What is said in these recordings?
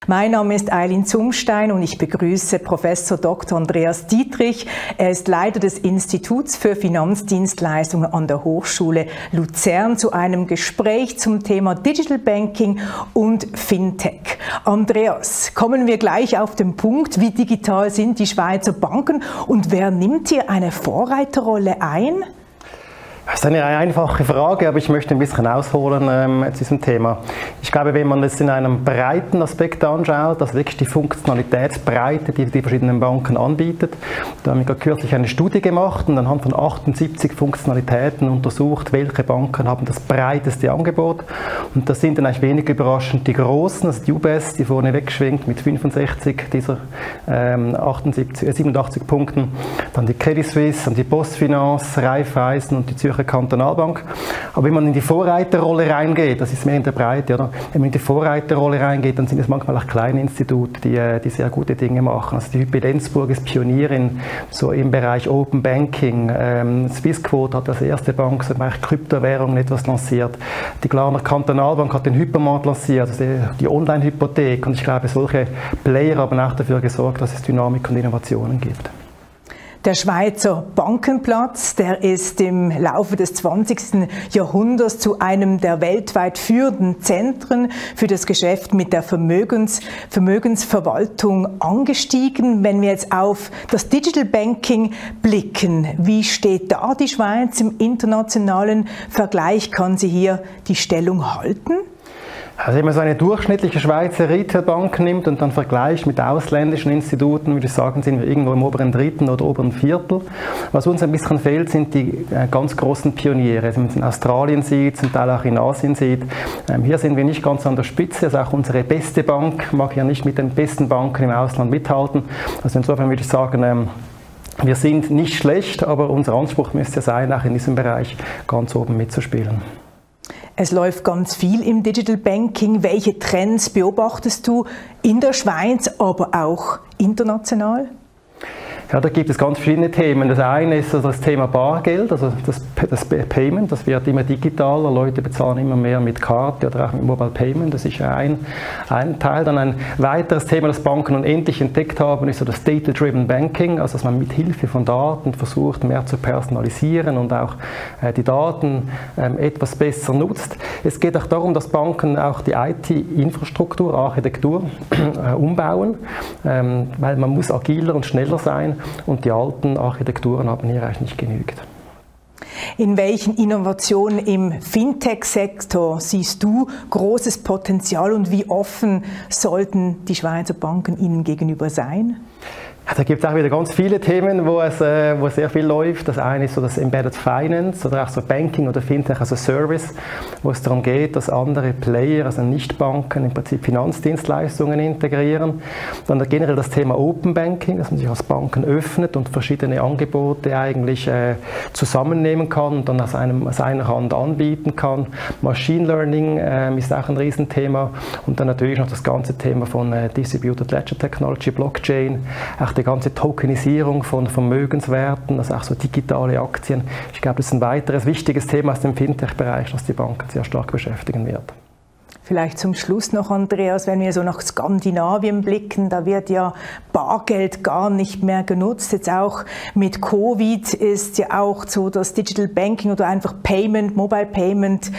Mein Name ist Eileen Zumstein und ich begrüße Professor Dr. Andreas Dietrich. Er ist Leiter des Instituts für Finanzdienstleistungen an der Hochschule Luzern zu einem Gespräch zum Thema Digital Banking und Fintech. Andreas, kommen wir gleich auf den Punkt. Wie digital sind die Schweizer Banken und wer nimmt hier eine Vorreiterrolle ein? Das ist eine einfache Frage, aber ich möchte ein bisschen ausholen zu diesem Thema. Ich glaube, wenn man das in einem breiten Aspekt anschaut, also wirklich die Funktionalitätsbreite, die die verschiedenen Banken anbietet, da haben wir kürzlich eine Studie gemacht und anhand von 78 Funktionalitäten untersucht, welche Banken haben das breiteste Angebot. Und das sind dann eigentlich wenig überraschend die großen, also die UBS, die vorne wegschwingt mit 65 dieser 87 Punkten, dann die Credit Suisse, dann die PostFinance, Raiffeisen und die Zürcher Kantonalbank. Aber wenn man in die Vorreiterrolle reingeht, das ist mehr in der Breite, oder? Wenn man in die Vorreiterrolle reingeht, dann sind es manchmal auch kleine Institute, die sehr gute Dinge machen. Also die Hypo Lenzburg ist Pionierin so im Bereich Open Banking. Swissquote hat als erste Bank so im Bereich Kryptowährungen etwas lanciert. Die Glarner Kantonalbank hat den Hypermarkt lanciert, also die Online-Hypothek. Und ich glaube, solche Player haben auch dafür gesorgt, dass es Dynamik und Innovationen gibt. Der Schweizer Bankenplatz, der ist im Laufe des 20. Jahrhunderts zu einem der weltweit führenden Zentren für das Geschäft mit der Vermögensverwaltung angestiegen. Wenn wir jetzt auf das Digital Banking blicken, wie steht da die Schweiz im internationalen Vergleich? Kann sie hier die Stellung halten? Also wenn man so eine durchschnittliche Schweizer Retailbank nimmt und dann vergleicht mit ausländischen Instituten, würde ich sagen, sind wir irgendwo im oberen Dritten oder oberen Viertel. Was uns ein bisschen fehlt, sind die ganz großen Pioniere. Also wenn man es in Australien sieht, zum Teil auch in Asien sieht. Hier sind wir nicht ganz an der Spitze. Also auch unsere beste Bank mag ja nicht mit den besten Banken im Ausland mithalten. Also insofern würde ich sagen, wir sind nicht schlecht, aber unser Anspruch müsste sein, auch in diesem Bereich ganz oben mitzuspielen. Es läuft ganz viel im Digital Banking. Welche Trends beobachtest du in der Schweiz, aber auch international? Ja, da gibt es ganz verschiedene Themen. Das eine ist also das Thema Bargeld, also das Payment, das wird immer digitaler. Leute bezahlen immer mehr mit Karte oder auch mit Mobile Payment. Das ist ein Teil. Dann ein weiteres Thema, das Banken nun endlich entdeckt haben, ist so das Data-Driven Banking, also dass man mit Hilfe von Daten versucht, mehr zu personalisieren und auch die Daten etwas besser nutzt. Es geht auch darum, dass Banken auch die IT-Infrastruktur, Architektur umbauen, weil man muss agiler und schneller sein. Und die alten Architekturen haben hier eigentlich nicht genügt. In welchen Innovationen im Fintech-Sektor siehst du großes Potenzial und wie offen sollten die Schweizer Banken ihnen gegenüber sein? Da gibt es auch wieder ganz viele Themen, wo sehr viel läuft. Das eine ist so das Embedded Finance oder auch so Banking oder Fintech als Service, wo es darum geht, dass andere Player, also Nichtbanken, im Prinzip Finanzdienstleistungen integrieren. Dann generell das Thema Open Banking, dass man sich als Banken öffnet und verschiedene Angebote eigentlich zusammennehmen kann und dann aus einer Hand anbieten kann. Machine Learning ist auch ein Riesenthema. Und dann natürlich noch das ganze Thema von Distributed Ledger Technology, Blockchain, auch die ganze Tokenisierung von Vermögenswerten, also auch so digitale Aktien. Ich glaube, das ist ein weiteres wichtiges Thema aus dem Fintech-Bereich, das die Banken sehr stark beschäftigen wird. Vielleicht zum Schluss noch, Andreas, wenn wir so nach Skandinavien blicken, da wird ja Bargeld gar nicht mehr genutzt. Jetzt auch mit Covid ist ja auch so das Digital Banking oder einfach Payment, Mobile Payment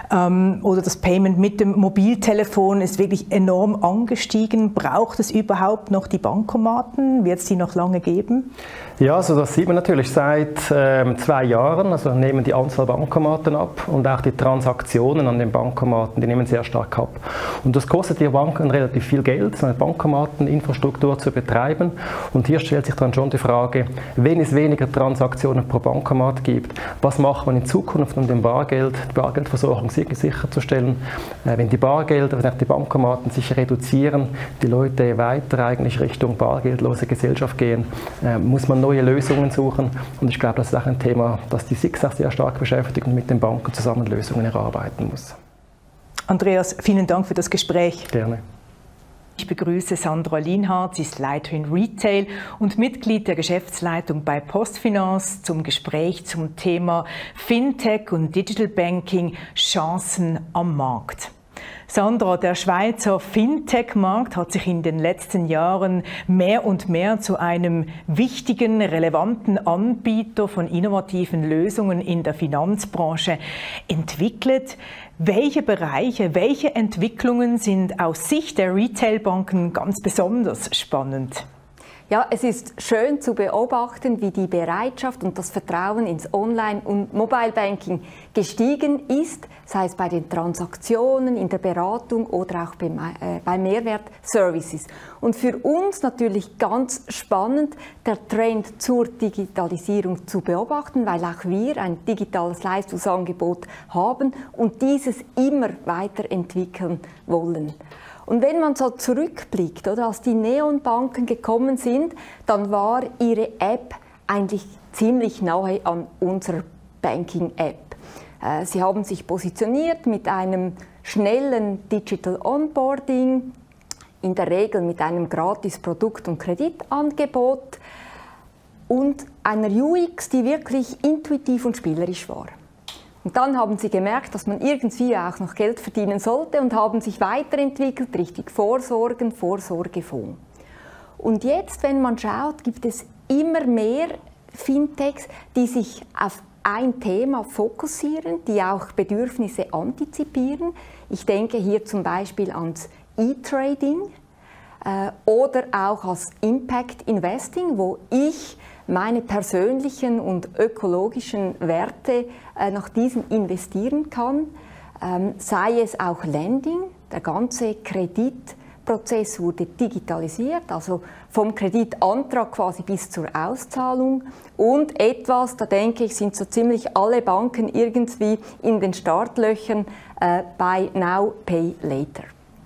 oder das Payment mit dem Mobiltelefon ist wirklich enorm angestiegen. Braucht es überhaupt noch die Bankomaten? Wird es die noch lange geben? Ja, also das sieht man natürlich seit 2 Jahren. Also nehmen die Anzahl Bankomaten ab und auch die Transaktionen an den Bankomaten, die nehmen sehr stark ab. Und das kostet die Banken relativ viel Geld, so eine Bankomateninfrastruktur zu betreiben. Und hier stellt sich dann schon die Frage, wenn es weniger Transaktionen pro Bankomat gibt, was macht man in Zukunft, um die Bargeldversorgung sicherzustellen? Wenn die Bankomaten sich reduzieren, die Leute weiter eigentlich Richtung bargeldlose Gesellschaft gehen, muss man neue Lösungen suchen. Und ich glaube, das ist auch ein Thema, das die SIX auch sehr stark beschäftigt und mit den Banken zusammen Lösungen erarbeiten muss. Andreas, vielen Dank für das Gespräch. Gerne. Ich begrüße Sandra Lienhardt, sie ist Leiterin Retail und Mitglied der Geschäftsleitung bei PostFinance zum Gespräch zum Thema Fintech und Digital Banking, Chancen am Markt. Sandra, der Schweizer Fintech-Markt hat sich in den letzten Jahren mehr und mehr zu einem wichtigen, relevanten Anbieter von innovativen Lösungen in der Finanzbranche entwickelt. Welche Bereiche, welche Entwicklungen sind aus Sicht der Retailbanken ganz besonders spannend? Ja, es ist schön zu beobachten, wie die Bereitschaft und das Vertrauen ins Online- und Mobile-Banking gestiegen ist, sei es bei den Transaktionen, in der Beratung oder auch bei Mehrwertservices. Und für uns natürlich ganz spannend, der Trend zur Digitalisierung zu beobachten, weil auch wir ein digitales Leistungsangebot haben und dieses immer weiterentwickeln wollen. Und wenn man so zurückblickt, oder, als die Neonbanken gekommen sind, dann war ihre App eigentlich ziemlich nahe an unserer Banking-App. Sie haben sich positioniert mit einem schnellen Digital Onboarding, in der Regel mit einem gratis Produkt- und Kreditangebot und einer UX, die wirklich intuitiv und spielerisch war. Und dann haben sie gemerkt, dass man irgendwie auch noch Geld verdienen sollte und haben sich weiterentwickelt, richtig Vorsorgefonds. Und jetzt, wenn man schaut, gibt es immer mehr Fintechs, die sich auf ein Thema fokussieren, die auch Bedürfnisse antizipieren. Ich denke hier zum Beispiel ans E-Trading oder auch ans Impact Investing, wo ich meine persönlichen und ökologischen Werte nach diesen investieren kann, sei es auch Lending, der ganze Kreditprozess wurde digitalisiert, also vom Kreditantrag quasi bis zur Auszahlung und etwas, da denke ich, sind so ziemlich alle Banken irgendwie in den Startlöchern bei Now Pay Later.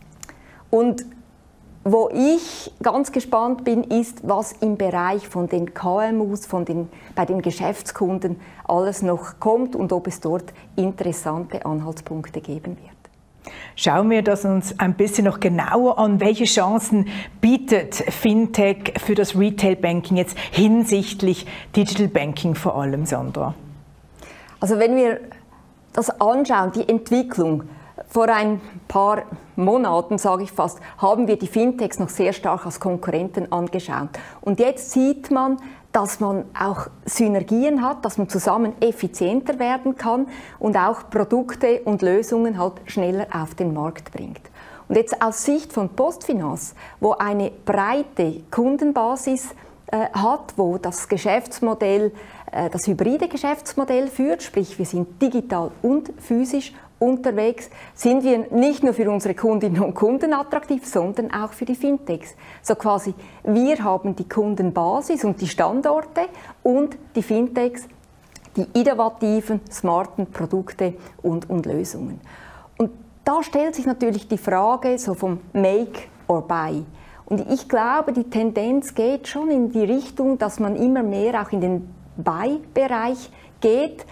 Und wo ich ganz gespannt bin, ist, was im Bereich von den KMUs, bei den Geschäftskunden alles noch kommt und ob es dort interessante Anhaltspunkte geben wird. Schauen wir das uns ein bisschen noch genauer an. Welche Chancen bietet Fintech für das Retail Banking jetzt hinsichtlich Digital Banking vor allem, Sandra? Also wenn wir das anschauen, die Entwicklung, vor ein paar Monaten, sage ich fast, haben wir die Fintechs noch sehr stark als Konkurrenten angeschaut. Und jetzt sieht man, dass man auch Synergien hat, dass man zusammen effizienter werden kann und auch Produkte und Lösungen halt schneller auf den Markt bringt. Und jetzt aus Sicht von PostFinance, wo eine breite Kundenbasis hat, wo das Geschäftsmodell, das hybride Geschäftsmodell führt, sprich wir sind digital und physisch unterwegs, sind wir nicht nur für unsere Kundinnen und Kunden attraktiv, sondern auch für die Fintechs. So quasi, wir haben die Kundenbasis und die Standorte und die Fintechs, die innovativen, smarten Produkte und Lösungen. Und da stellt sich natürlich die Frage so vom Make or Buy. Und ich glaube, die Tendenz geht schon in die Richtung, dass man immer mehr auch in den Buy-Bereich geht.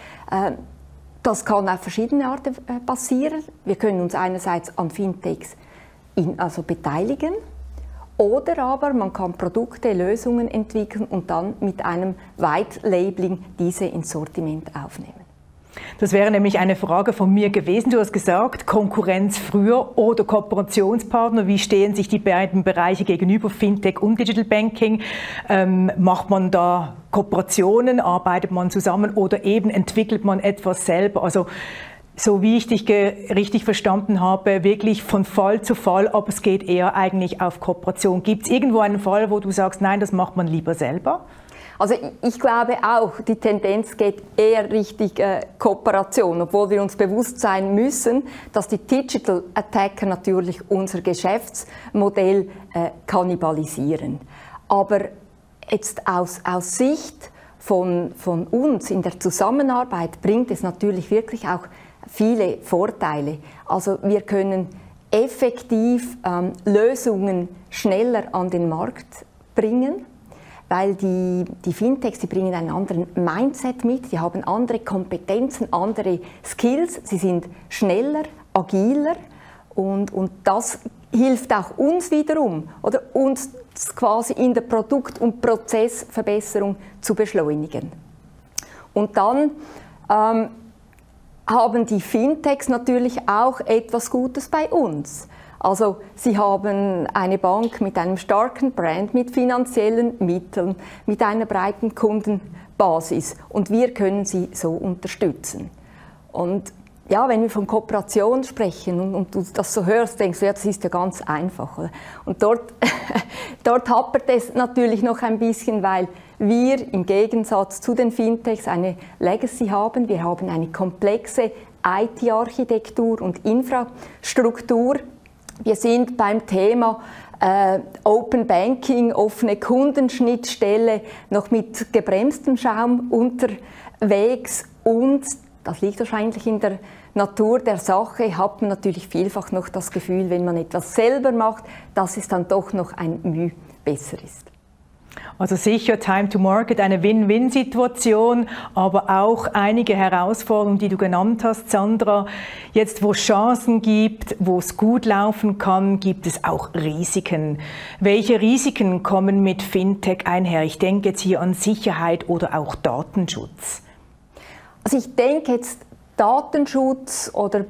Das kann auf verschiedene Arten passieren. Wir können uns einerseits an Fintechs beteiligen oder aber man kann Produkte, Lösungen entwickeln und dann mit einem White Labeling diese ins Sortiment aufnehmen. Das wäre nämlich eine Frage von mir gewesen. Du hast gesagt, Konkurrenz früher oder Kooperationspartner. Wie stehen sich die beiden Bereiche gegenüber, Fintech und Digital Banking? Macht man da Kooperationen, arbeitet man zusammen oder eben entwickelt man etwas selber? Also so wie ich dich richtig verstanden habe, wirklich von Fall zu Fall, aber es geht eher eigentlich auf Kooperation. Gibt es irgendwo einen Fall, wo du sagst, nein, das macht man lieber selber? Also ich glaube auch, die Tendenz geht eher Richtung Kooperation, obwohl wir uns bewusst sein müssen, dass die Digital Attacker natürlich unser Geschäftsmodell kannibalisieren. Aber jetzt aus Sicht von uns in der Zusammenarbeit bringt es natürlich wirklich auch viele Vorteile. Also wir können effektiv Lösungen schneller an den Markt bringen, weil die Fintechs, die bringen einen anderen Mindset mit, die haben andere Kompetenzen, andere Skills, sie sind schneller, agiler und das hilft auch uns wiederum, oder uns quasi in der Produkt- und Prozessverbesserung zu beschleunigen. Und dann haben die Fintechs natürlich auch etwas Gutes bei uns. Also sie haben eine Bank mit einem starken Brand, mit finanziellen Mitteln, mit einer breiten Kundenbasis und wir können sie so unterstützen. Und ja, wenn wir von Kooperation sprechen und du das so hörst, denkst du, ja, das ist ja ganz einfach. Und dort hapert es natürlich noch ein bisschen, weil wir im Gegensatz zu den Fintechs eine Legacy haben. Wir haben eine komplexe IT-Architektur und Infrastruktur. Wir sind beim Thema Open Banking, offene Kundenschnittstelle, noch mit gebremstem Schaum unterwegs und das liegt wahrscheinlich in der Natur der Sache, hat man natürlich vielfach noch das Gefühl, wenn man etwas selber macht, dass es dann doch noch ein Mühe besser ist. Also sicher Time to Market, eine Win-Win-Situation, aber auch einige Herausforderungen, die du genannt hast, Sandra. Jetzt, wo es Chancen gibt, wo es gut laufen kann, gibt es auch Risiken. Welche Risiken kommen mit Fintech einher? Ich denke jetzt hier an Sicherheit oder auch Datenschutz. Also ich denke jetzt Datenschutz oder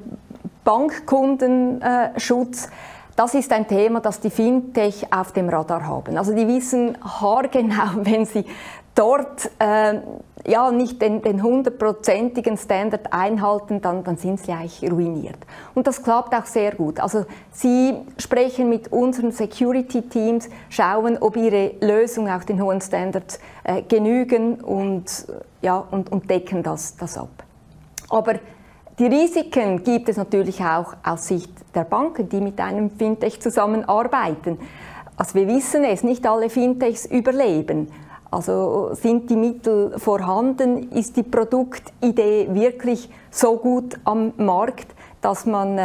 Bankkundenschutz, das ist ein Thema, das die Fintech auf dem Radar haben. Also die wissen haargenau, wenn sie dort ja, nicht den 100%igen Standard einhalten, dann sind sie eigentlich ruiniert. Und das klappt auch sehr gut. Also sie sprechen mit unseren Security-Teams, schauen, ob ihre Lösungen auch den hohen Standards genügen und decken das ab. Aber die Risiken gibt es natürlich auch aus Sicht der Banken, die mit einem Fintech zusammenarbeiten. Also wir wissen es, nicht alle Fintechs überleben. Also sind die Mittel vorhanden, ist die Produktidee wirklich so gut am Markt, dass man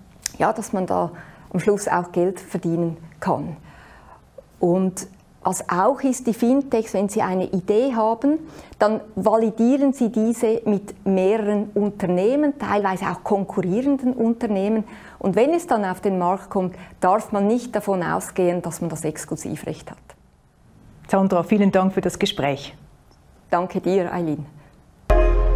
da am Schluss auch Geld verdienen kann. Und was auch ist, die Fintechs, wenn sie eine Idee haben, dann validieren sie diese mit mehreren Unternehmen, teilweise auch konkurrierenden Unternehmen. Und wenn es dann auf den Markt kommt, darf man nicht davon ausgehen, dass man das Exklusivrecht hat. Sandra, vielen Dank für das Gespräch. Danke dir, Eileen.